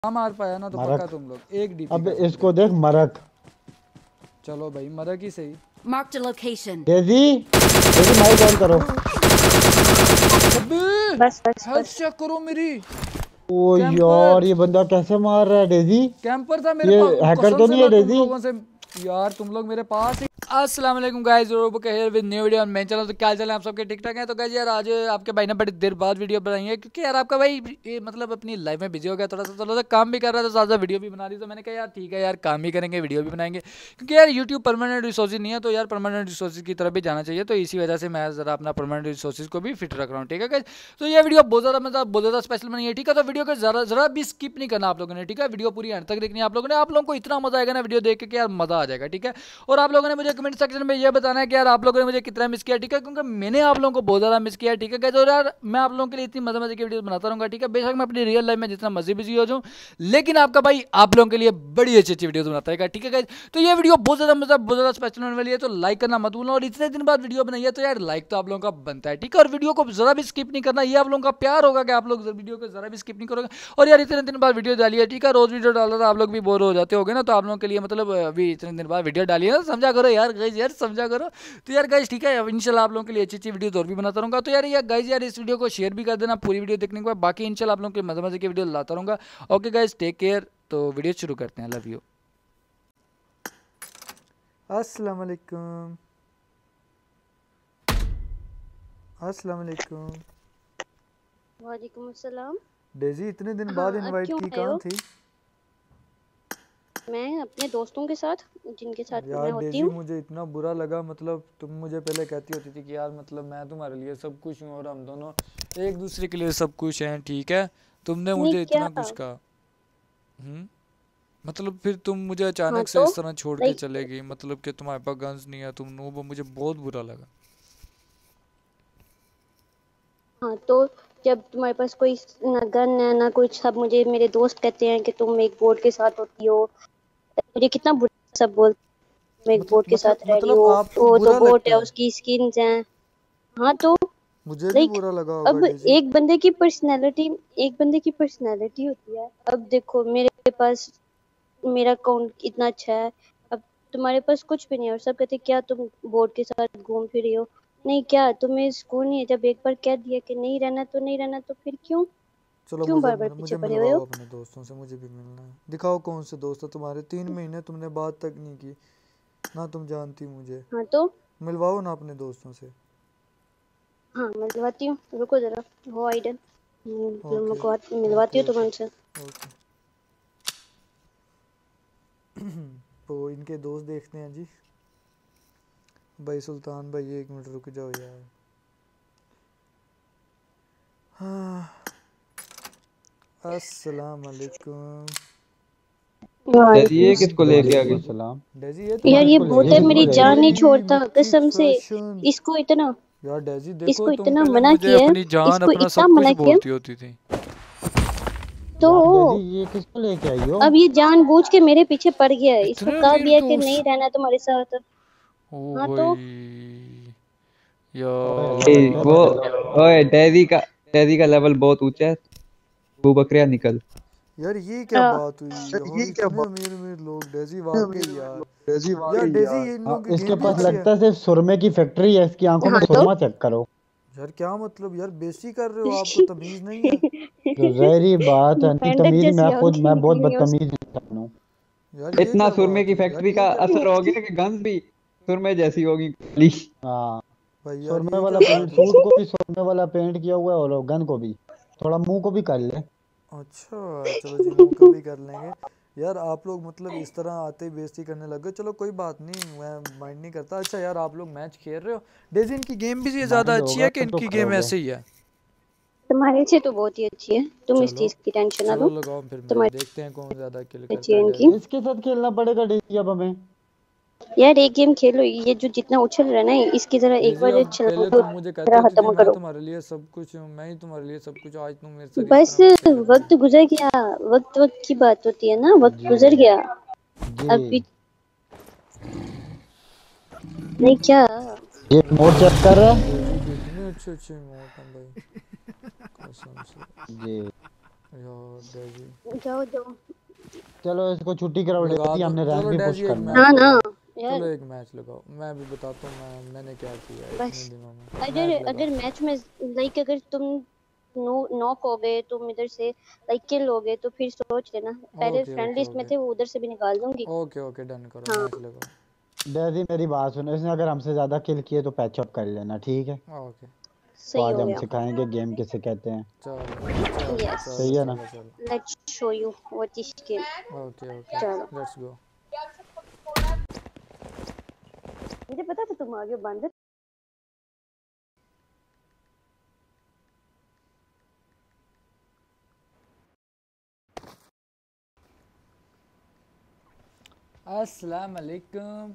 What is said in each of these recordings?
मार पाया ना तो पक्का तुम लोग एक डीपी। अब इसको देख मरक। चलो भाई मरक ही सही। Mark the location. Daisy Daisy mic on करो। अबे बस बस हेल्थ बस। चेक करो मेरी। ओ यार ये बंदा कैसे मार रहा है डेजी। कैंपर था मेरे ये पास। हैकर कसम तो से नहीं है मैं तुम डेजी। लोगों से यार तुम लोग मेरे पास ही। अस्सलाम वालेकुम guys, here with new video on main channel. तो क्या चल है आप सबके ठीक ठाक हैं। तो गाइस यार आज आपके भाई ने बड़ी देर बाद वीडियो बनाई है क्योंकि यार आपका भाई ये मतलब अपनी लाइफ में बिजी हो गया, थोड़ा सा काम भी कर रहा था, साथ साथ वीडियो भी बना रही। तो मैंने कहा यार ठीक है यार काम भी करेंगे वीडियो भी बनाएंगे क्योंकि यार यूट्यूब परमानेंट रिसोर्सेज नहीं है, तो यार परमानेंट रिसोर्सेज की तरफ भी जाना चाहिए। तो इसी वजह से मैं जरा अपना परमानेंट रिसोर्सेज को भी फिट रख रहा हूँ, ठीक है गाइस। तो ये वीडियो बहुत ज़्यादा मतलब बहुत ज़्यादा स्पेशल बनी है, ठीक है। तो वीडियो को जरा भी स्किप नहीं करना आप लोगों ने, ठीक है। वीडियो पूरी अंत तक देखनी है आप लोगों ने। आप लोगों को इतना मजा आएगा ना वीडियो देख के यार मजा आ जाएगा, ठीक है। और आप लोगों ने मुझे कमेंट सेक्शन में ये बताना है कि यार आप लोगों ने मुझे कितना मिस किया, ठीक है, क्योंकि मैंने आप लोगों को बहुत ज़्यादा मिस किया, ठीक है गाइस। और यार मैं आप लोगों के लिए इतनी मजे की वीडियो बनाता रहूँगा, ठीक है। बेशक मैं अपनी रियल लाइफ में जितना मजे बिजी हो जाऊँ, लेकिन आपका भाई आप लोगों के लिए बड़ी अच्छी वीडियो बनाता है, ठीक है गाइस। तो ये वीडियो बहुत ज़्यादा स्पेशल होने वाली है, तो लाइक करना मत भूलना। और इतने दिन बाद वीडियो बनाई है तो यार लाइक तो आप लोगों का बनता है, ठीक है। और वीडियो को जरा भी स्किप नहीं करना, ये आप लोगों का प्यार होगा कि आप लोग वीडियो को जरा भी स्किप नहीं करोगे। और यार इतने दिन बाद वीडियो डाली है, ठीक है। रोज वीडियो डाल रहा था, आप लोग भी बोर हो जाते होगे ना, तो आप लोगों के लिए मतलब अभी इतने दिन बाद वीडियो डाली है ना, समझा करो यार गाइस, यार समझा करो। तो यार गाइस ठीक है, इंशाल्लाह आप लोगों के लिए अच्छी वीडियो और भी बनाता रहूँगा। तो यार गाइस यार इस वीडियो को शेयर भी कर देना पूरी वीडियो देखने के बाद। बाकी इंशाल्लाह आप लोगों के मजे की वीडियो लाता रहूँगा। Okay guys take care. तो वीडियो शुरू करते हैं। Love you. अस्सलाम वालेकुम। अस्सलाम वालेकुम। वालेकुम अस्सलाम। डेजी इतने दिन बाद इनवाइट की, कहाँ थी? मैं अपने दोस्तों के साथ, जिनके साथ यार मैं होती डेजी हूँ। मुझे इतना बुरा लगा, मतलब तुम मुझे पहले कहती होती थी कि यार मतलब मैं तुम्हारे लिए सब कुछ हूँ और हम दोनों एक दूसरे के लिए सब कुछ हैं, ठीक है। तुमने मुझे इतना कुछ कहा, मतलब फिर तुम मुझे अचानक से इस तरह छोड़ के चले गई, मतलब कि तुम्हारे पास गन्स नहीं है, तुम नूब हो, मुझे बहुत बुरा लगा। हाँ तो जब तुम्हारे पास कोई ना गन है ना कुछ, सब मुझे मेरे दोस्त कहते हैं कि तुम एक बोर्ड के साथ होती हो। मुझे कितना बुरा सब बोल, तुम एक बोर्ड के साथ रह रही हो, वो तो बोट है, उसकी स्किन्स हैं। हाँ तो मुझे भी बुरा लगा होगा अब डेजी। एक बंदे की पर्सनैलिटी होती है। अब देखो मेरे पास मेरा अकाउंट इतना अच्छा है, अब तुम्हारे पास कुछ भी नहीं है और सब कहते क्या तुम बोर्ड के साथ घूम फिर रही हो। नहीं क्या तुम्हें सुकून नहीं है? जब एक बार कह दिया कि नहीं रहना तो नहीं रहना, तो फिर क्यों चलो बार बार पीछे पड़े हुए मिलवाओ हो? अपने दोस्तों से, मुझे भी मिलना है। दिखाओ कौन से दोस्त है तुम्हारे, 3 महीने तुमने बात तक नहीं की ना, तुम जानती मुझे। हाँ तो मिलवाओ ना अपने दोस्तों से। हाँ मिलवाती हूँ, रुको जरा, हो आइडन मिलवाती हूँ तुम उनसे। तो इनके दोस्त देखते हैं जी। भाई सुल्तान भाई 1 मिनट रुक जाओ यार। हाँ अस्सलाम वालेकुम। ये किसको लेके आ गए? डेजी ये यार ये बहुत है, मेरी जान नहीं छोड़ता कसम से। इसको इतना यार डेजी देखो तुम इतना पहले मना मुझे किया, अपनी जान इसको अपना इतना सब कुछ मना किया बोलती होती थी। तो ये किसको लेके आई हो? अब ये जानबूझ के मेरे पीछे पड़ गया है। इसको कह दिया कि नहीं रहना तुम्हारे साथ। हाँ तो यार वो ओए डेजी का लेवल बहुत ऊंचा है, तू बकरिया निकल। यार ये क्या बात हुई यार, इतने अमीर लोग। डेजी वाकई यार डेजी ये इन लोगों की इसके गेम पास भी अच्छी लगता है सिर्फ सुरमे की फैक्ट्री है, इसकी आंखों में सुरमा चेक करो। यार क्या मतलब यार, बेइज्जती कर रहे हो, आपको तमीज नहीं है? तो जहरी बात है, नहीं तमीज, मैं बहुत बदतमीज इंसान हूँ। यार ये इतना क्या सुरमे बात की हुई फैक्ट्री का असर हो गया कि गन्स भी सुरमे जैसी होगी। हाँ भाई यार सुरमे ये वाला क्या पेंट, बात सूट हुई? को भी सुरमे वाला पेंट किया हुआ है और गन को भी थोड़ा मुंह को भी कर ले। अच्छा चलो जी, मुंह का भी कर लेंगे। यार आप लोग मतलब इस तरह आते ही बेइज्जती करने लग गए, चलो कोई बात नहीं, मैं माइंड नहीं करता। अच्छा यार आप लोग मैच खेल रहे हो, डेजी इनकी गेम भी ज़्यादा अच्छी है कि इनकी गेम ऐसे ही है? तुम्हारे से तो बहुत ही अच्छी है, तुम इस चीज की टेंशन ना लो। लगाओ फिर मैच, देखते हैं कौन ज़्यादा किल करता है। इनकी इसके साथ खेलना पड़ेगा डेजी अब हमें। यार एक गेम खेलो, ये जो जितना उछल रहा है ना इसकी जरा एक बार पहले तुम मुझे कहती होती थी मैं तुम्हारे लिए सब कुछ हूँ, मैं ही तुम्हारे लिए सब कुछ, आज तुम मेरे साथ बस वक्त गुजर गया, वक्त की बात होती है ना, वक्त गुजर गया। अभी नहीं क्या ये मोड चेक कर रहा है। कितने अच्छे मोड हैं भाई कसम से। जी यार डेजी जाओ जाओ। चलो इसको छुट्टी कराओ लगा डेजी, दो। हमने रैंक चलो भी पुश डेजी एक करना मैच है। ना लगाओ। यार चलो एक मैच लगाओ, मैं भी बताता हूँ मैंने क्या किया है बस। इतने दिनों में। अगर मैच लगाओ। अगर मैच में लाइक अगर तुम नॉक हो गए, तुम इधर से लाइक किल हो गए, तो फिर सोच लेना। पहले ओके फ्रेंड ओके लिस्ट में ओके थे, वो उधर से भी निकाल दूंगी। ओके ओके डन करो, हाँ मैच लगाओ। डेजी मेरी बात सुनो, इसने अगर हमसे ज्यादा किल किए तो पैचअप कर लेना, ठीक है? ओके तो सही आज हो हम गया। सिखाएंगे गेम किसे कहते हैं। चलो चलो यस चलो सही है ना? चलो चलो। Let's show you what is game. Okay okay चलो लेट्स गो। मुझे पता था तुम आगे बंद। अस्सलाम वालेकुम।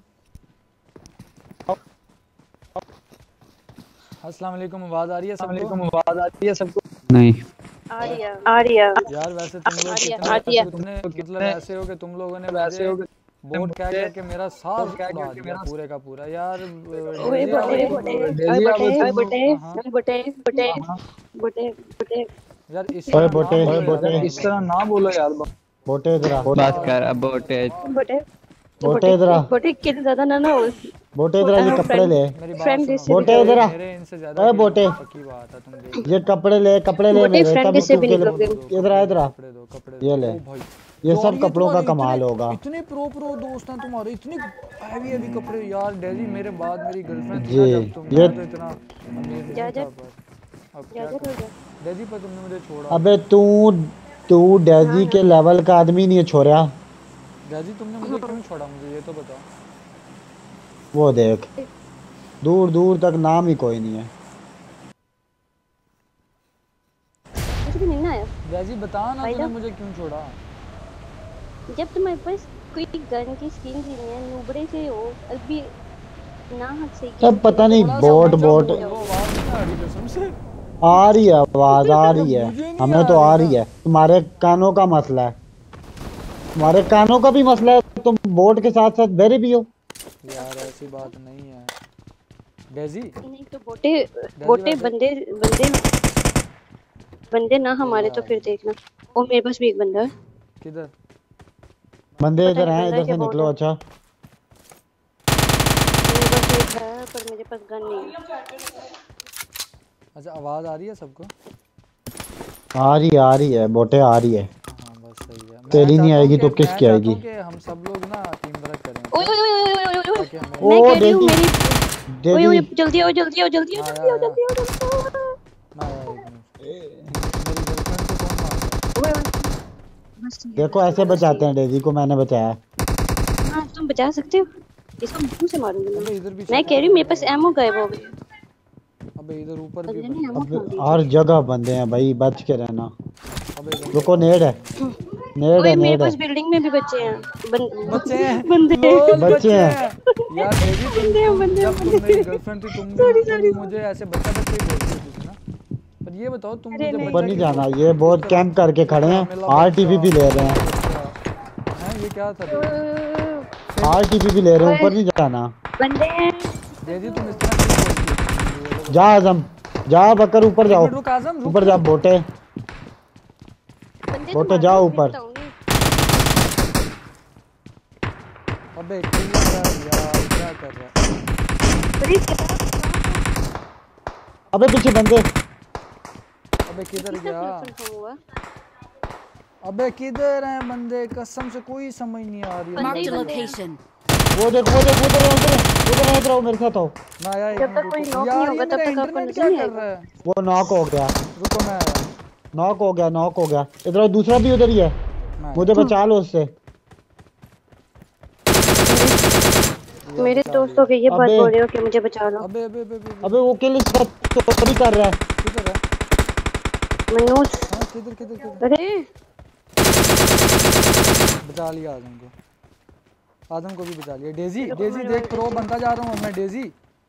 अस्सलाम वालेकुम, आवाज आ रही है सबको? आवाज आती है सबको? नहीं। आ रही है। यार वैसे तुम लोग आ रही है। कितने मतलब ऐसे हो कि तुम लोगों ने मुझे बोट कह करके मेरा सार उड़ा दिया पूरे का पूरा यार। ओए डेजी बटे अब बटे तुम ओए लोग बटे हाँ बटे बटे बटे बटे। यार इस ओए तरह ना बोटे, बोलो यार बोटे, इस तरह ना बोलो यार। बोटे इधर आ, बात कर अबाउट इट। बटे बोटे इधर आ, बटे किल ज्यादा ना हो। बोटे इधर आ, ये कपड़े ले। मेरी बात फ्रेंड सुनो। लिस्ट से भी बोटे इधर आ, मेरे इनसे ज्यादा ओए किल बोटे, होंगे, पक्की बात है, तुम देख ये लेना। कपड़े ले बटे मेरे, फ्रेंड तभी लिस्ट से तू भी किल। निकल गए। इधर आ, इधर आ, कपड़े ये दो ले। ओ भाई। ये यार सब ये कपड़ों का तुम्हारे कमाल होगा। इतने प्रो दोस्त हैं तुम्हारे, इतने हैवी हैवी कपड़े। यार डेजी मेरे बाद मेरी गर्लफ्रेंड थी जी ना जब तुम, ये मैं तो इतना अमीर नहीं जा था, पर अब क्या जा करूं। जा। डेजी पर तुमने मुझे छोड़ा। अबे तू तू ना डेजी ना के लेवल का आदमी नहीं है छोरा। डेजी तुमने मुझे क्यों छोड़ा, मुझे ये तो बताओ। वो देख, दूर दूर तक नाम ही कोई नहीं है। कुछ भी नहीं ना आया डेजी बता ना भाई तूने साहब। मुझे क्यों छोड़ा। जब तुम्हारे पास कोई गन की स्किन ही नहीं है, नुबड़े से हो अभी ना हक से गेम अब पता खेलो नहीं थोड़ा सा बोट ऊंचा बोट बोलो, आवाज नहीं आ रही कसम से। आ रही है, आवाज आ रही है, मुझे नहीं हमें आ तो रही आ ना। रही है। तुम्हारे कानों का मसला है, तुम्हारे कानों का भी मसला है। तुम बोट के साथ साथ बहरे भी हो। यार ऐसी बात नहीं है डेजी। नहीं तो बोटे डेजी बोटे वैसे बंदे बंदे बंदे ना हमारे, तो यार फिर देखना। और मेरे पास भी एक बंदा है। किधर। बंदे पता इधर नहीं हैं, बंदा है इधर क्या से बोट निकलो। है। अच्छा मेरे पास एक है पर मेरे पास गन नहीं है। अच्छा आवाज आ रही है सबको। आ रही है बोटे, आ रही है। हाँ बस सही है। तेरी नहीं आएगी तो मैं किसकी चाहता आएगी? हूँ कि हम सब लोग ना टीम वर्क करें, ओए ओके। ओए ओए ओए ओए ओए ओए, ताकि ओ हमें मैं कह रही हूँ डेजी, मेरी। ओए डेजी ओए जल्दी आओ जल्दी आओ जल्दी आओ आया जल्दी आओ आया जल्दी आओ जल्दी आओ। मैं आया एक मिनट। मेरी गर्लफ्रेंड को कौन मार रहा ओए ओए बस ठीक है देखो बस ठीक ऐसे है बस ठीक बचाते हैं डेजी को, मैंने बचाया। है। हाँ तुम बचा सकते हो, इसको मुंह से मारूंगी है। मैं। अबे इधर भी मैं चेक कह रही करो हूँ मेरे यार। पास एमओ गायब हो गई। अबे इधर ऊपर भी अगले ने बंदे एमओ हैं। अब खा ली हर थी। जगह बंदे हैं भाई, बच के रहना। अबे इधर रुको, देखो नेड इधर है, बंदे हैं। नेड ओए है, मेरे नेड है। पास बिल्डिंग में भी बच्चे हैं। बच्चे हैं बंदे लोल बच्चे बच्चे हैं। हैं। यार डेजी बंदे हैं बंदे हैं जब तुम बंदे मेरी हैं। गर्लफ्रेंड थी सॉरी तुम सॉरी। मुझे ऐसे बच्चा बच्चा ही बोलती होती थी ना। पर ये बताओ तुम अरे मुझे ऊपर बच्चा नहीं क्यों जाना, बोलती ये हो बहुत कैंप करके इस खड़े तरह हैं। मिला बच्चा आरटीपी ले रहे मिला हैं, बच्चा हैं। ये क्या था डेजी। आरटीपी ले रहे हैं, ओए ऊपर नहीं जाना। बंदे हैं। डेजी तुम इस तरह क्यों बोलती हो मुझे ये तो जा बताओ। आजम, जा बकर, ऊपर एक जाओ, मिनट रुक आजम रुक। ऊपर जा बोटे, बंदे तो बोटे मारो जाओ फिर ऊपर। बताऊंगी। अबे किल यार क्या कर रहा है। अरे क्या अबे पीछे बंदे। अबे किधर किसका गया। किल कंफर्म हुआ? अबे किधर हैं बंदे, कसम से कोई समझ नहीं आ रही है बंदे ही मेरे बंदे को। हैं। वो देख, वो देख, उधर है, उधर है, उधर है, इधर आओ मेरे साथ आओ। मैं आया एक जब मिनट तक कोई रुको नॉक नहीं यार, होगा ये तब मेरा तक आपको इंटरनेट नजर क्या नहीं कर आएगा। रहा है। वो नॉक हो गया, रुको मैं आया। नॉक हो गया, नॉक हो गया। इधर आओ, दूसरा भी उधर ही है, मैं मुझे आया। बचा लो उससे। लिया मेरे बचा दोस्तों लिया। के ये बात अबे बोल रहे हो कि मुझे बचा लो। अबे अबे अबे अबे अबे वो किल इसका चोरी कर रहा है। किधर है। मनोज। हाँ किधर किधर किधर। अरे बचा लिया आजम को। आजम को भी बचा लिया। डेजी रुको डेजी मेरे देख वाले प्रो बनता जा रहा हूँ मैं। डेजी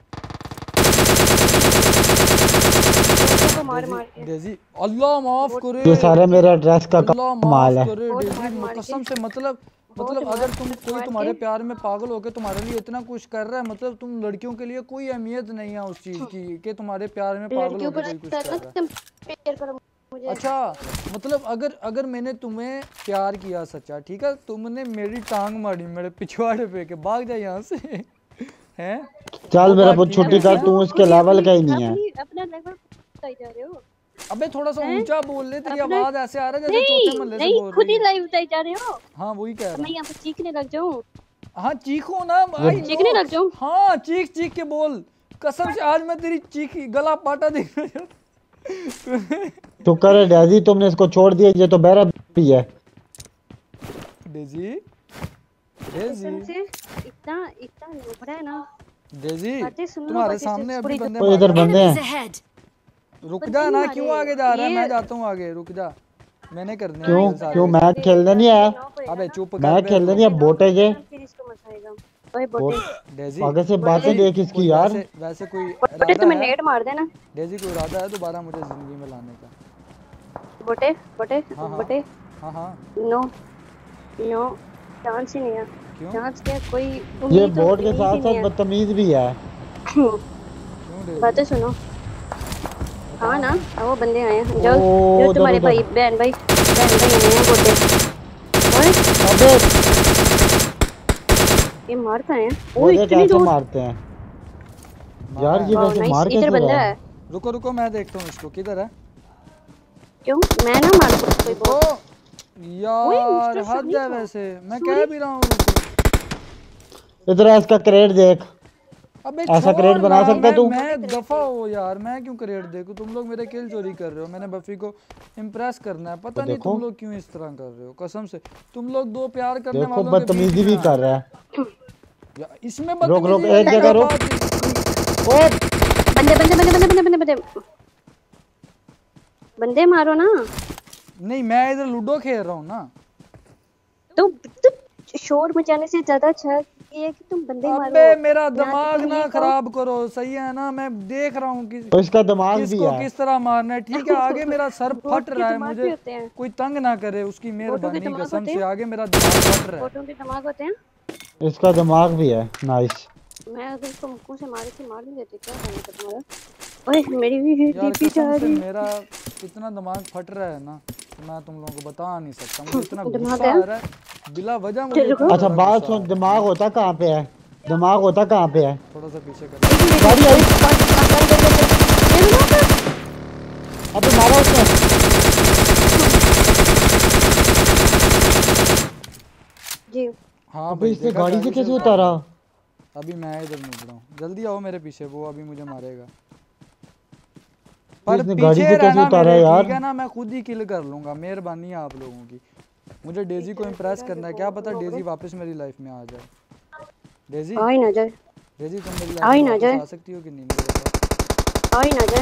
बोटों को मार डेजी मार के डेजी अल्लाह माफ बोट करे। ये सारे मेरा ड्रेस का अल्लाह कमाल माफ है। करे बोट डेजी मार मार के कसम से मतलब बोट अगर तुम मार कोई मार तुम्हारे के। प्यार में पागल होके तुम्हारे लिए इतना कुछ कर रहा है, मतलब तुम लड़कियों के लिए कोई अहमियत नहीं है उस चीज की कि तुम्हारे प्यार में पागल लड़कियों होके पर कोई कुछ कर रहा है। कंपेयर करो मुझे अच्छा मतलब अगर अगर मैंने तुम्हें प्यार किया सच्चा, ठीक है, तुमने मेरी टांग मारी मेरे पिछवाड़े पे के भाग जा यहाँ से हैं, चल वो मेरा बात बहुत ठीक छोटी है कर, हैं? तू उसके लेवल का ही नहीं है। अपना लेवल बताई जा रहे हो। अबे थोड़ा सा हैं? ऊंचा बोल ले, तेरी अपना आवाज ऐसे आ रहा है जैसे चौथे नहीं मोहल्ले से नहीं बोल खुद रही ही है। लाइव बताई जा रहे हो। हाँ वही कह अब मैं रहा यहाँ पे चीखने लग जाऊँ। हूँ। हाँ चीखो ना, आई चीखने नो। लग जाऊँ। हाँ चीख चीख के बोल, कसम से आज मैं तेरी चीख गला पाटा देखना चाहता। तो करे डेजी, तुमने इसको छोड़ दिया, ये तो बेरा भी है। डेजी कसम डेजी से इतना इतना लोभड़ा है ना। डेजी बातें सुन लो, तुम्हारे बातें सामने से अभी पूरी बंदे वो इधर मारे। बंदे Enemies हैं। ahead! रुक बंदे जा नहीं ना, मारे। क्यों आगे जा रहा है, ये मैं जाता हूँ आगे, रुक जा, मैंने करने हैं क्यों किल सारे। क्यों मैं खेलने नहीं आया? अबे चुप कर मैं बे खेलने तू। नहीं आया, बोटे जे। फिर इसको मजा आएगा। ओए बोटे, डेजी आगे से बातें कोई- देख इसकी कोई यार। वैसे कोई बोटे इरादा तुम्हें है नेट मार देना। डेजी, कोई इरादा है दोबारा मुझे जिंदगी में लाने का? बोटे बोटे हाँ, हाँ। बोटे हाँ हाँ नो नो चांस ही नहीं है। क्यों चांस क्या, कोई ये उम्मीद तो बोर्ड के उम्मीद ही साथ नहीं साथ है। बदतमीज भी है। क्यों डेजी? बातें सुनो। हाँ ना, वो बंदे आए हैं जो ओ, जो तुम्हारे उधर, भाई बहन भाई आए हैं बोटे। ओए अबे ये मार कहाँ हैं? वो ओए देख इतनी कैसे दूर। मारते हैं यार, ये वाह वैसे नाइस, मार इधर कैसे बंदा रहा है? है। रुको रुको मैं देखता हूँ इसको, किधर है? क्यों मैं ना मारूं कोई रुको बोट? यार, मिस्टर हद है सनी को। वैसे, मैं कह भी रहा हूँ रुको। इधर है, इसका क्रेड देख। अबे ऐसा छोड़ क्रेड बना ना, सकता है तू? मैं दफा हो यार, मैं क्यों क्रेड देखूं? तुम लोग मेरे किल चोरी कर रहे हो, मैंने बफी को इम्प्रेस करना है, पता तो नहीं देखो। तुम लोग क्यों इस तरह कर रहे हो, कसम से तुम लोग दो प्यार करने देखो वालों के बीच बदतमीजी भी में कर रहा है। या, इसमें रुक रुक, बदतमीजी एक वाली जगह क्या रुक। बात है? ओ बंदे बंदे बंदे बंदे बंदे बंदे बंदे बंदे मारो ना। नहीं मैं इधर लूडो खेल रहा हूँ ना। तो शोर मचाने से ज्यादा अच्छा ये है कि तुम बंदे मारो। अबे मेरा या तो दिमाग तुम ना ये कहो- खराब करो, सही है ना, मैं देख रहा हूँ कि तो इसका दिमाग भी किसको है। किस तरह मारना है, ठीक है, आगे मेरा सर बोट फट के रहा है, दिमाग भी मुझे होते हैं। कोई तंग ना करे, उसकी बोटों के मेहरबानी, दिमाग कसम होते से हैं। आगे मेरा दिमाग फट रहा है। बोटों के दिमाग होते हैं। इसका दिमाग भी है। नाइस। मैं अगर इसको मुक्कों से मारे थे मार नहीं देते क्या करना था तुम्हारा? ओए मेरी भी यार डीपी जा कसम से रही। मेरा इतना दिमाग फट रहा है ना कि मैं तुम लोगों को बता नहीं सकता, मुझे इतना दिमाग गुस्सा है? आ रहा है बिला वजह, मुझे चलो। इतना अच्छा ज़्यादा बात गुस्सा आ सुन, रहा है। दिमाग होता कहाँ पे है? दिमाग होता कहाँ पे है? थोड़ा सा पीछे कर। गाड़ी आई। अबे मारा उसने। जी हाँ अबे भाई इसने देखा, गाड़ी से कैसे उतारा। उतारा? अभी मैं इधर नहीं रहा हूँ, जल्दी आओ मेरे पीछे, वो अभी मुझे मारेगा। पर इसने गाड़ी पीछे से कैसे रहना उतारा मेरे, यार? ठीक है ना, मैं खुद ही किल कर लूंगा, मेहरबानी है आप लोगों की। मुझे डेजी को इम्प्रेस करना है, क्या पता डेजी वापस मेरी लाइफ में आ जाए। डेजी आ ही ना जाए, डेजी तुम मेरी आ ही लाइफ में ना वापस जाए। आ सकती हो कि नहीं मुझे बताओ। आ ही ना जाए।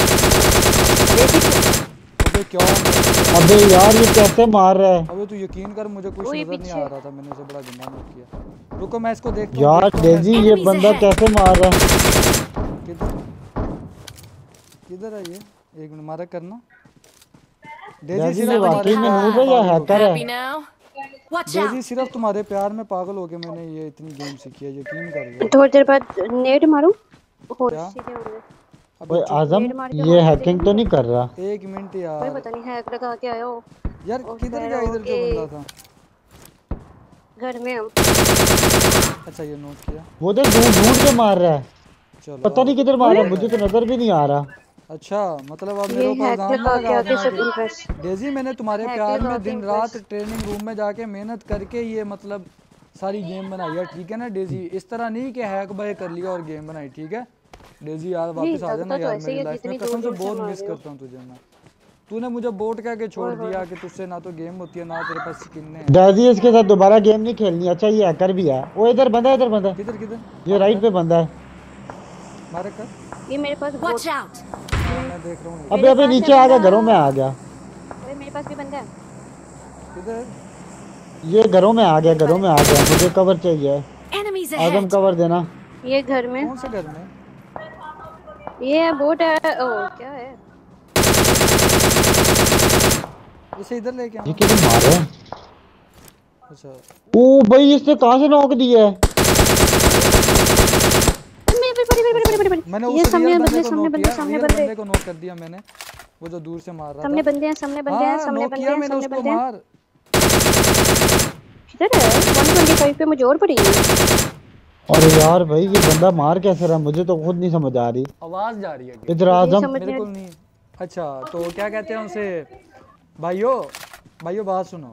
देखिए अबे क्या अबे यार ये कैसे मार रहा है? अबे तू यकीन कर मुझे कुछ कोई नजर नहीं आ पीछे। रहा था, मैंने उसे बड़ा गंदा नोट किया। रुको मैं इसको देखता हूँ, यार देखता हूँ मैं डेजी, ये Enemies बंदा ahead. कैसे मार रहा है? किधर किधर है ये, एक मिनट मारा करना। डेजी डेजी ये सिर्फ वाकई तुम्हारे में प्यार नूब में है या पागल हो हैकर गया। Happy है? now? Watch Daisy out! सिर्फ तुम्हारे प्यार में पागल हो के मैंने ये इतनी गेम सीखी है, यकीन कर लो। थोड़ी देर बाद नेट मारूं हो क्या? सीधे होंगे। अबे ओए चुप, आजम, नेट मार के ये मार हैकिंग तो नहीं कर रहा? एक मिनट कोई यार। पता नहीं हैक लगा के आया हो। यार और किधर कह गया रहा इधर हो जो कि- बंदा था? घर में हम अच्छा ये नोट किया, वो देख ढूंढ ढूंढ के मार रहा है, चलो। पता नहीं किधर मार रहा है, मुझे तो नजर भी नहीं आ रहा। अच्छा मतलब अब ये मेरे ऊपर हैक इल्जाम लगा ना के लगाओ आके सब अपना इम्प्रेस। कि डेजी मैंने तुम्हारे हैक प्यार लगा में के दिन impress। रात ट्रेनिंग रूम में जाके मेहनत करके ये मतलब सारी गेम बनाई है, ठीक है ना डेजी? इस तरह नहीं कि हैक बाय कर लिया और गेम बनाई, ठीक है डेजी? यार वापस आ लगता जाना तो यार ऐसे ही मेरी है, लाइफ में, जितनी कसम से दूर-दूर से बहुत मार मिस रहे हो। करता हूँ तुझे मैं। तूने मुझे बोट कह के छोड़ दिया कि तुझसे ना तो गेम होती है ना तेरे पास स्किन है। डेजी इसके साथ दोबारा गेम नहीं खेलनी। अच्छा ये हैकर भी है। वो इधर बंदा है, इधर बंदा है। किधर किधर ये राइट पे बंदा है। मारे कर। ये मेरे पास बोट। Watch out! हाँ, मैं देख रहा हूँ अबे अबे पास नीचे है आ गया, बंदा। घरों में आ गया। अरे मेरे पास भी बंदा है। किधर। ये घरों में आ गया, घरों में आ गया। मुझे कवर चाहिए। Enemies आजम ahead! कवर देना। ये घर में कौन से घर में? ये बोट है। ओ क्या है? इसे इधर लेके ये आना। किधर मार रहा है? अच्छा ओ भाई इसने कहाँ से नॉक दिया है? मैंने ये उस सामने रियल बंदे, बंदे को सामने नॉक बंदे, किया, सामने रियल बंदे। बंदे को नॉक कर दिया मैंने। वो जो दूर से मार रहा सामने था। बंदे हैं, सामने बंदे हैं, हाँ सामने नॉक बंदे किया हैं, मैंने सामने उसको बंदे हैं। मार। किधर है? 125 पे मुझे और पड़ी है। अरे यार भाई ये बंदा मार कैसे रहा, मुझे तो खुद नहीं समझ आ रही। आवाज जा रही है कि इधर मुझे आजम। समझ मेरे नहीं आ को नहीं। अच्छा तो क्या कहते हैं उसे, भाइयों भाइयों बात सुनो।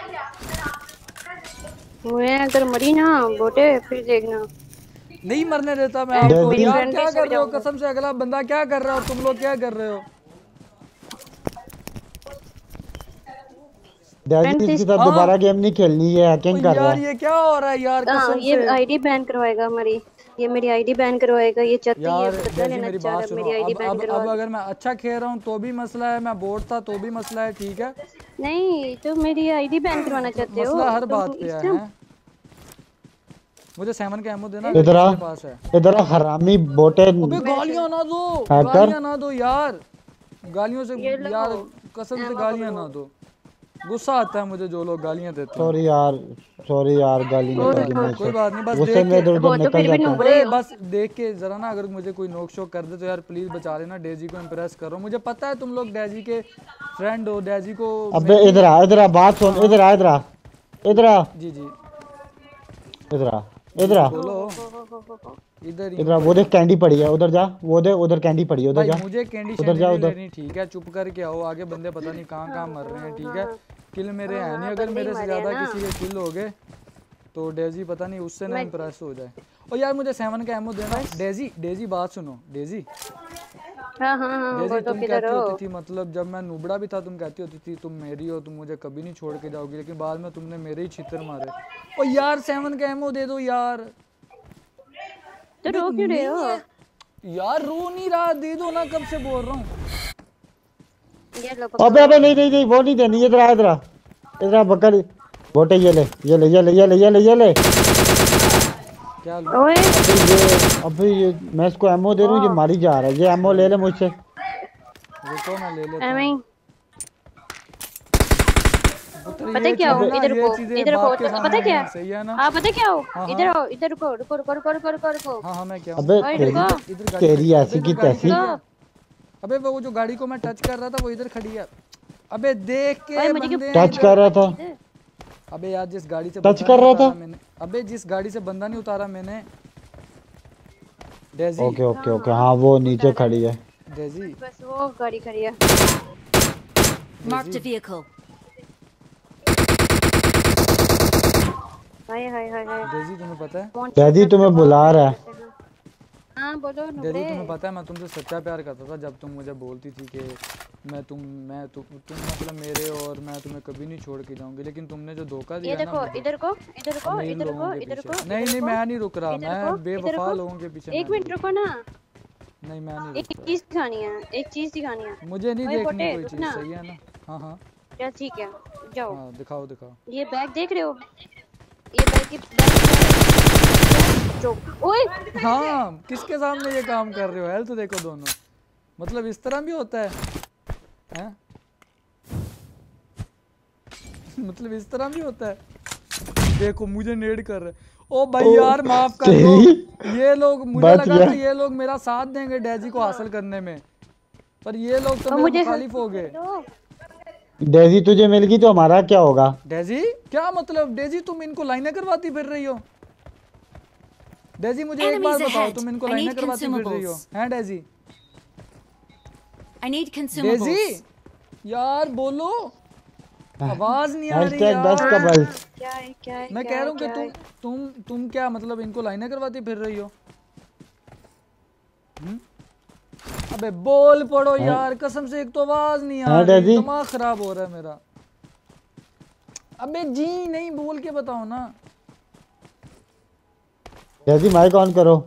रही। मैं अगर मरी ना बोटे फिर देखना। नहीं मरने देता मैं फ्रेंड आपको डैजी। मेरी यार, फ्रेंड क्या भी कर सो रहे हो जाऊंगा। कसम से, अगला बंदा क्या कर रहा हो, तुम लोग क्या कर रहे हो। डैजी फ्रेंड इसके प्लीज। साथ हाँ दोबारा गेम नहीं खेलनी, ये ओ हैकिंग कर रहा यार है। ये क्या हो रहा है यार हाँ कसम ये से। आईडी बैन करवाएगा हमारी। ये मेरी आईडी बैन करवाएगा, ये चाहते ही ये यार बदला डेजी लेना मेरी चाह रहा बात है, सुनो, मेरी आईडी बैन करवा अब दो। अगर मैं अच्छा खेल रहा हूँ तो भी मसला है, मैं बोट था तो भी मसला है, ठीक है। नहीं तो मेरी आईडी बैन करवाना चाहते हो मसला हर तुम बात पे इस है, तरह। हैं? मुझे 7 का एमो देना अगर इधर आ, किसी के पास है। इधर आ हरामी बोटे अबे गालियां ना दो, हैकर। गालियां ना दो यार, गालियों से ये लो यार कसम से एमो गालियां पकड़ो। ना दो। गुस्सा आता है मुझे जो लोग गालियां देते हैं। सॉरी यार, सॉरी यार, गाली कोई निकल बात गई नहीं मुंह कोई से। बात नहीं, बस गुस्से देख में के, इधर उधर हो तो निकल फिर भी जाता है। नुबड़े ओए हो। बस देख के जरा ना, अगर मुझे कोई नोक शोक कर दे तो यार प्लीज बचा लेना, डेजी को इम्प्रेस करो। मुझे पता है तुम लोग डेजी के फ्रेंड हो, डेजी को अबे मेरी। इधर आ, इधर आ, बात हाँ सुन, हाँ इधर आ, इधर आ, इधर आ, जी जी इधर आ, जी इधर जी आ, हो बोलो। हो हो हो हो हो हो। इधर ही इधर हूँ आ। वो भाई। देख कैंडी पड़ी है, उधर जा। वो दे उधर कैंडी पड़ी है, उधर भाई जा। मुझे कैंडी उधर शैंडी जा नहीं उधर। लेनी, ठीक है, चुप करके आओ, आगे बंदे पता नहीं कहाँ हाँ कहाँ मर रहे हैं, हाँ ठीक हाँ है। हाँ किल मेरे हाँ हैं नहीं, हाँ, अगर बंदे ही मेरे से मारे हैं ज़्यादा ना। किसी के किल हो गए तो डेजी पता नहीं उससे ना मैं इम्प्रेस हो जाए। और यार मुझे 7 का एमो देना। डेजी डेजी बात सुनो, डेजी हाँ हाँ हाँ डेजी बोलो तुम किधर कहती हो। होती थी, मतलब जब मैं नुबड़ा भी था तुम कहती होती थी तुम मेरी हो, तुम मुझे कभी नहीं छोड़ के जाओगी, लेकिन बाद में तुमने मेरे ही छितर मारे। ओ यार 7 का एमो दे दो यार। तो अबे रो क्यों रहे नहीं हो? है यार, रो नहीं रहा, दे दो ना, कब से बोल रहा हूँ। ये लो अबे पकड़ो। अबे नहीं नहीं नहीं, वो नहीं देनी। इधर आ, इधर आ, इधर आ बकरी बोटे। ये ले, ये ले, ये ले, ये ले, ये ले, ये ले। क्या लूँ। ओए अबे ये मैं इसको एमओ दे रहा हूँ, ये वाह मारी जा रहा है। ये एमओ ले ले मुझसे। रुको मैं ले लेता एमी हूँ। पुत्र पता है ये क्या हो, चीजें ना, इधर ये को चीजें इधर को, बाप के पता है सामने क्या? नहीं सही है ना। आप पता है क्या हो, हाँ इधर हाँ आओ, इधर रुको, रुको रुको रुको रुको रुको रुको। हाँ हाँ मैं क्या हूँ। अबे ओए तेरी, रुको इधर गाड़ी तेरी खड़ी है, ऐसी अबे की इधर गाड़ी तैसी। खड़ी है। अबे वो जो गाड़ी को मैं टच कर रहा था वो इधर खड़ी है। अबे देख ओए के मुझे क्यों बंदे हैं टच इधर। कर रहा था, इधर? अबे यार जिस गाड़ी से टच बंदा कर नहीं रहा उतारा था। मैंने, अबे जिस गाड़ी से बंदा नहीं उतारा मैंने। डेजी ओके ओके हाँ ओके, हाँ हाँ वो नीचे उतारा खड़ी है। है। डेजी बस वो गाड़ी खड़ी है। Marked a Daisy vehicle. Hi hi hi hi. Daisy तुम्हें पता है, कौन डैडी शूटर तुम्हें दबाओ बुला मैं रहा है। कहते हैं। हाँ बोलो डेजी नुबड़े। तुम्हें पता है मैं तुमसे सच्चा प्यार करता था, जब तुम मुझे बोलती थी कि तुम मतलब मेरे और मैं तुम्हें कभी नहीं छोड़ के जाऊंगी, लेकिन तुमने जो धोखा ये दिया ना देखो, मुझे इधर को, इधर को, अमीर इधर लोगों को, के इधर पीछे। को, नहीं इधर नहीं को, मैं नहीं रुक रहा, इधर मैं को, इधर बेवफा को। लोगों के पीछे एक मैं नहीं मिनट रुक रुको ना, रहा। नहीं मैं नहीं एक रुक रहा, चीज दिखानी है, एक चीज दिखानी है। मुझे नहीं ओए देखनी पोटे कोई चीज़, रुकना। सही है ना। हाँ हाँ चल ठीक है, जाओ। हाँ दिखाओ दिखाओ। ये बैग देख रहे हो? ये बैग की बैग जो ओए हाँ किसके सामने ये काम कर रहे हो, हेल्थ देखो दोनों, मतलब इस तरह भी होता है, हैं? मतलब इस तरह भी होता है। देखो मुझे नेड कर रहे। ओ भाई यार माफ कर दो, तेरी ये लोग मुझे बच लगा गया। था ये लोग मेरा साथ देंगे डेजी को हासिल करने में, पर ये लोग तो और मेरे मुझे मुखालिफ हो गए। दो। डेजी तुझे मिल गई तो हमारा क्या होगा? डेजी क्या मतलब, डेजी तुम इनको लाइनें करवाती फिर रही हो? डेजी मुझे एक Enemies बात बताओ, ahead. तुम इनको I लाइनें need करवाती फिर रही हो, consumables. हैं Daisy? I need Daisy consumables. यार बोलो, आवाज नहीं आ रही हैशटैग बेस्ट यार। कपल्स। क्या है क्या है मैं क्या कह रहा है हूँ कि क्या है? तुम क्या मतलब इनको लाइनें करवाती फिर रही हो? अबे बोल पड़ो यार, कसम से एक तो आवाज नहीं आ हाँ, रही, डैडी। दिमाग खराब हो रहा है मेरा। अबे जी नहीं बोल के बताओ ना। डेजी माइक ऑन करो।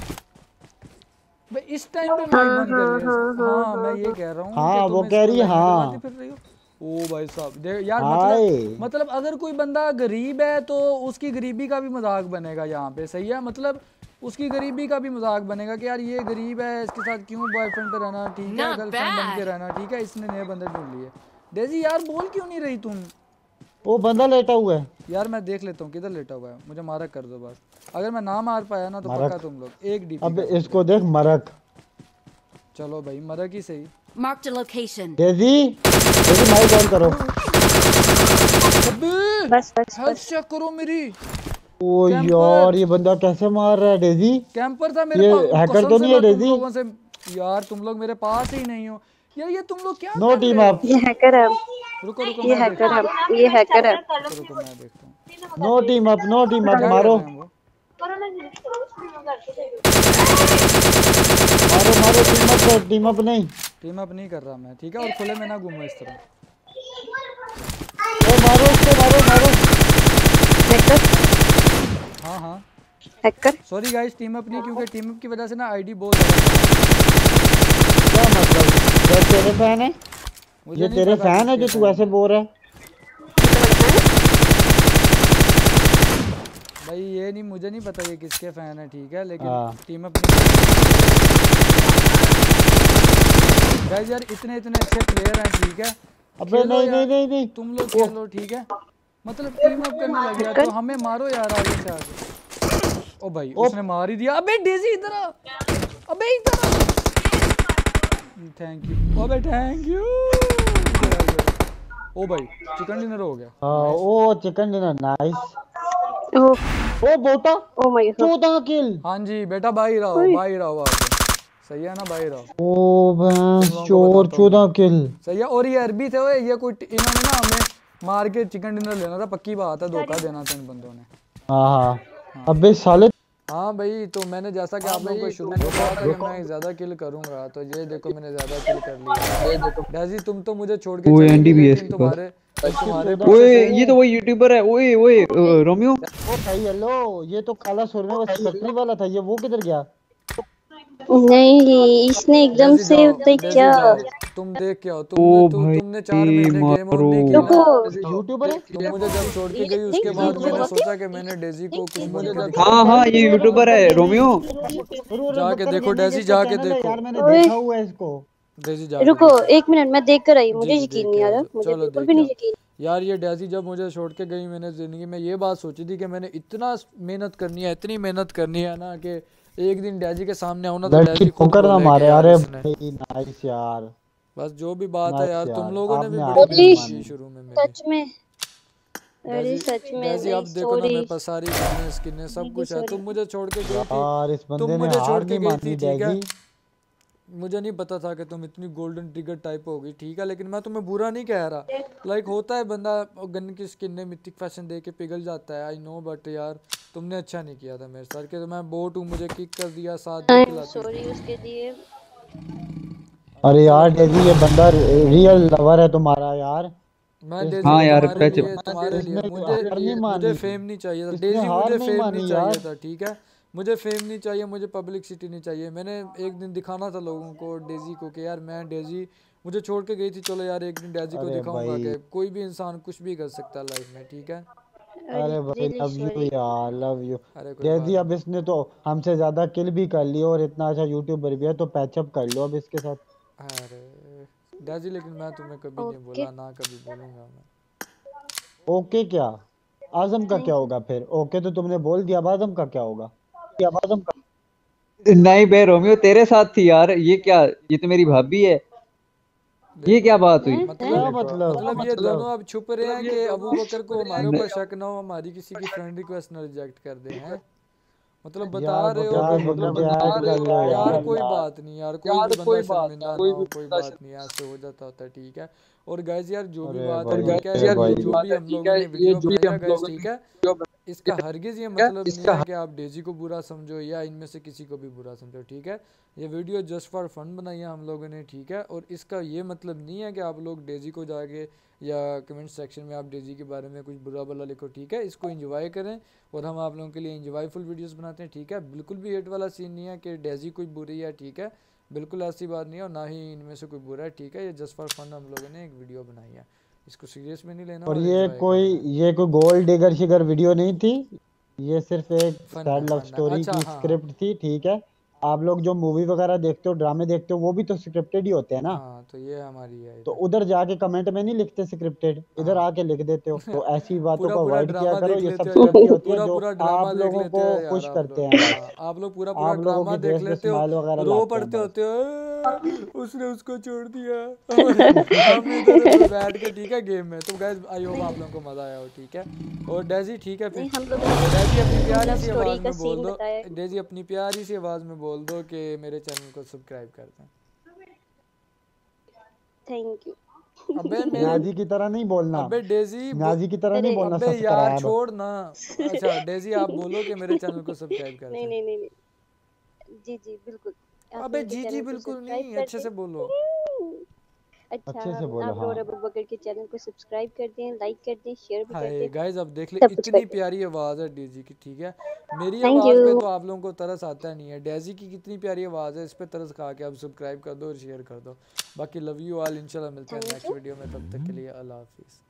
बे इस टाइम पे माइक बंद कर ले। हाँ मैं ये कह रहा हूँ हाँ, कि वो तुम कह रही है, इसको लाइनें हाँ। करवाती फिर रही हो। ओ भाई साहब यार हाय। मतलब अगर कोई बंदा गरीब है तो उसकी गरीबी का भी मजाक बनेगा यहाँ पे, सही है, मतलब उसकी गरीबी का भी मजाक बनेगा कि यार ये गरीब है, इसके साथ क्यों बॉयफ्रेंड पे रहना, ठीक है, Not गर्लफ्रेंड बन के bad. रहना, ठीक है, इसने नए बंदे ढूंढ लिए। डेजी यार बोल क्यों नहीं रही तुम? वो बंदा लेटा हुआ है। यार मैं देख लेता हूँ किधर लेटा हुआ है, मुझे मारक कर दो बस। अगर मैं ना मार पाया ना तो मारक? पक्का तुम लोग एक डीपी अब कर दोगे। इसको देख, मरक। चलो भाई मरक ही सही। Marked a location. Daisy Daisy mic on करो। अबे बस बस हेल्थ बस। चेक करो मेरी। ओ कैंपर। यार ये बंदा कैसे मार रहा है डेजी? कैंपर था मेरे ये पास, हैकर कसम तो से नहीं है मैं तुम डेजी? लोगों से, यार तुम लोग मेरे पास ही नहीं हो यार, ये तुम लोग क्या नो कर टीम रहे हो? अप, ये हैकर है, रुको रुको ये मैं हैकर देखता है, हूँ, ये हैकर है। रुको मैं देखता हूँ no team up, no team up, क्या कर मारो रहे हैं वो। मारो मारो, टीम अप नहीं। टीम अप नहीं कर रहा मैं, ठीक है, और खुले में ना घूमो इस तरह। ओ मारो उसको, मारो मारो। हैकर हाँ हाँ hacker. Sorry guys, team up नहीं, क्योंकि टीम अप की वजह से ना आईडी बहुत ज़्यादा, क्या मतलब? ये तेरे फैन है? मुझे ये नहीं तेरे पता फैन है किसके जो तू fan ऐसे है। बोल रहा है? भाई ये नहीं, मुझे नहीं पता ये किसके फैन है, ठीक है, लेकिन हाँ। टीम अप नहीं। गाइस यार इतने इतने अच्छे प्लेयर हैं, ठीक है, अबे खेलो नहीं यार, नहीं नहीं नहीं। तुम लोग खेलो, ठीक है, मतलब टीम अप करने लग गया तो हमें मारो यार आगे से आगे। ओ भाई उसने मार ही दिया। अबे डेजी इधर आ, अबे इधर आ। थैंक यू, अबे थैंक यू। ओ भाई चिकन डिनर हो गया। हाँ ओ चिकन डिनर नाइस। ओ ओ बोटा ओ माय गॉड। 14 किल। हाँ जी बेटा, बाई रहो बाई रहो, आप सही है ना, बाई रहो। ओ भैंस तुम लोगों को चोर, बताता हूँ 14 किल। सही है। और ये अरबी थे, ओए ये कोई इन्होंने ना हमें मार के चिकन डिनर लेना था, पक्की बात है, धोखा देना था इन बंदों ने। हाँ हाँ अबे साले। हाँ भाई, तो मैंने जैसा कि आप लोगों को शुरू में कहा था कि मैं ज़्यादा किल करूंगा, तो ये देखो मैंने ज़्यादा किल कर लिया। डेजी तुम तो मुझे छोड़ के वो चले एनडी गए, भी है लेकिन इसके तुम्हारे चौदह ओए से ये तो वही यूट्यूबर है। ओए ओए रोमियो। ओ भाई हेलो, ये तो काला सुरमे वो फैक्ट्री वाला था, ये वो किधर गया? नहीं इसने एकदम डेजी से जाओ, बताई डेजी क्या। जाओ, तुम देख के आओ, ओ भाई तुमने 4 महीने गेम ऑन मारो। नहीं की रुको ना। यूट्यूबर है? तुम मुझे जब छोड़ के गई उसके बाद मैंने सोचा कि मैंने डेजी को कुछ बोल के दिखा। हाँ हाँ ये यूट्यूबर है रोमियो। जाके देखो डेजी, जाके देखो यार मैंने ओए। देखा हुआ है इसको। डेजी, जाके रुको देखो। 1 मिनट मैं देख कर आई, मुझे जी, यकीन देख नहीं के आ आओ, रहा, मुझे चलो बिल्कुल देख भी के नहीं आओ। यकीन। यार ये डेजी जब मुझे छोड़ के गई, मैंने ज़िंदगी में ये बात सोची थी कि मैंने इतना मेहनत करनी है, इतनी मेहनत करनी है ना, कि एक दिन डेजी के सामने आऊँ ना तो लड़की डेजी खुद ठोकर ना बोले कि मारे। यार अरे इसने, भाई नाइस यार, बस जो भी बात है नाइस यार, तुम यार, लोगों ने भी आपने बड़ी आगे बेइज्जती मानी। की शुरू में मेरी। सच में, अरे डेजी, सच में डेजी नहीं, अब देखो ना, सॉरी। मेरे पास सारी गन्ने स्किन्ने सब कुछ है। तुम मुझे छोड़ के गई थी, यार इस तुम बंदे ने मुझे छोड़ हार के नहीं गई मानी थी, ठीक है, डेजी। मुझे नहीं पता था कि तुम इतनी गोल्डन ट्रिगर टाइप होगी, ठीक है, लेकिन मैं तुम्हें बुरा नहीं कह रहा। लाइक होता है बंदा गन की स्किन में मिथिक फैशन दे के पिघल जाता है, आई नो, बट यार तुमने अच्छा नहीं किया था मेरे साथ, कि तो मैं बोट हूँ, मुझे किक कर दिया, साथ भी खिलाती। सॉरी उसके लिए। अरे यार डेजी ये बंदा रियल लवर है तुम्हारा यार। मैं इस डेजी हाँ यार तुम्हारे पैसे। लिए, तुम्हारे लिए, इसने मुझे हार नहीं मुझे मानी, फेम नहीं चाहिए था इसने डेजी, हार मुझे नहीं फेम मानी नहीं चाहिए यार। था, ठीक है, मुझे फेम नहीं चाहिए, मुझे पब्लिसिटी नहीं चाहिए। मैंने एक दिन दिखाना था लोगों को, डेजी को, कि यार मैं डेजी मुझे छोड़ के गई थी, चलो यार एक दिन डेजी को अरे दिखाऊंगा भाई, कि कोई भी इंसान कुछ भी कर सकता है लाइफ में, ठीक है। अरे भाई रियली लव यू सॉरी। यार, लव यू अरे कोई डेजी। बात अब इसने तो हमसे ज्यादा किल भी कर ली और इतना अच्छा यूट्यूबर भी है, तो पैचअप कर लो अब इसके साथ। नहीं। अरे डेजी, लेकिन मैं तुम्हें कभी नहीं ओके बोला, ना कभी बोलूंगा मैं। ओके क्या? आजम का क्या होगा फिर? ओके तो तुमने बोल दिया, अब आजम का क्या होगा? अब आजम का नहीं बे रोमियो तेरे साथ थी यार, ये क्या, ये तो मेरी भाभी है। ये देखो क्या बात हुई? क्या मतलब ये मतलब? दोनों अब छुप रहे हैं कि अबू बकर को हमारे नहीं। ऊपर शक ना हो, हमारी किसी की फ्रेंड रिक्वेस्ट ना रिजेक्ट कर दे हैं, मतलब बता यार रहे हो यार कि मुझे ऐड कर लो यार यार। कोई बात नहीं यार, कोई भी बंदा शर्मिंदा ना हो, कोई बात नहीं, ऐसे हो जाता होता है, ठीक है। और गाइस यार जो भी अरे बात है, भाई, ठीक है, अरे ये भाई, जो भी हम लोगों ने वीडियो बनाई है गाइस, ठीक है, इसका हरगिज़ ये मतलब नहीं है कि आप डेजी को बुरा समझो या इनमें से किसी को भी बुरा समझो, ठीक है। ये वीडियो जस्ट फॉर फन बनाई है हम लोगों ने, ठीक है, और इसका ये मतलब नहीं है कि आप लोग डेजी को जाके या कमेंट सेक्शन में आप डेजी के बारे में कुछ बुरा भला लिखो, ठीक है। इसको एंजॉय करें और हम आप लोगों के लिए एंजॉयफुल वीडियोस बनाते हैं, ठीक है। बिल्कुल भी हेट वाला सीन नहीं है कि डेजी कोई बुरी है, ठीक है, बिल्कुल ऐसी बात नहीं है, और ना ही इनमें से कोई बुरा है, ठीक है। ये जस्ट फॉर फन हम लोगों ने एक वीडियो बनाई है, इसको सीरियस में नहीं लेना और और ये एंजॉय करना है। ये कोई गोल्ड डिगर शिगर वीडियो नहीं थी, ये सिर्फ एक फन है, सैड लव फन है, स्टोरी अच्छा की हाँ स्क्रिप्ट थी, ठीक है। आप लोग जो मूवी वगैरह देखते हो, ड्रामे देखते हो, वो भी तो स्क्रिप्टेड ही होते हैं ना। हाँ, तो ये हमारी है तो इधर। उधर जाके कमेंट में नहीं लिखते स्क्रिप्टेड, इधर हाँ आके लिख देते हो, तो ऐसी बातों पूरा को पूरा अवॉइड किया ड्रामा करो। देख ये लेते सब हो यार, स्क्रिप्ट ही होती है पूरा जो पूरा ड्रामा आप देख लोगों लेते को हो यार खुश आप करते लोग। हैं हाँ बस। आप लोग पूरा पूरा आप लोगों ड्रामा की देख फेस पे लेते हो, स्माइल वगैरह रो लाते हैं पड़ते बस। होते हो, उसने उसको छोड़ दिया। हम इधर बैठ के ठीक है गेम में। तो गाइस आई होप आप लोगों को मजा आया हो, ठीक है। और डेजी ठीक है फिर, नहीं, हम लोग डेजी अपनी प्यारी सी स्टोरी आवाज का में बोल सीन दो, बताया। डेजी अपनी प्यारी सी आवाज में बोल दो कि मेरे चैनल को सब्सक्राइब कर दें। Thank you. अबे मेरे, नाजी की तरह नहीं बोलना, अबे डेजी नाजी की तरह नहीं अरे बोलना, अबे यार सब्सक्राइब। छोड़ ना। अच्छा डेजी आप बोलो कि मेरे चैनल को सब्सक्राइब कर नहीं दें। नहीं नहीं नहीं, जी जी बिल्कुल, आप अबे मेरे जी चैनल को बिल्कुल सब्सक्राइब नहीं, कर अच्छे से बोलो। दें। अच्छा, अच्छे से बोलो, आप हाँ। नूर अबू बकर के चैनल को सब्सक्राइब कर दें, लाइक कर दें, शेयर भी कर हाय दें, गाइस अब देख ले, सब कुछ इतनी कर दें। प्यारी आवाज़ है डेजी की, ठीक है। मेरी थैंक आवाज़ पे यू। तो आप लोगों को तरस आता नहीं है, डेजी की कितनी प्यारी आवाज़ है, इस पे तरस खा के आप सब्सक्राइब कर दो और शेयर कर दो। बाकी लव यू ऑल, इंशाल्लाह मिलते हैं थैंक नेक्स्ट यू। वीडियो में, तब तक के लिए अल्लाह हाफिज़।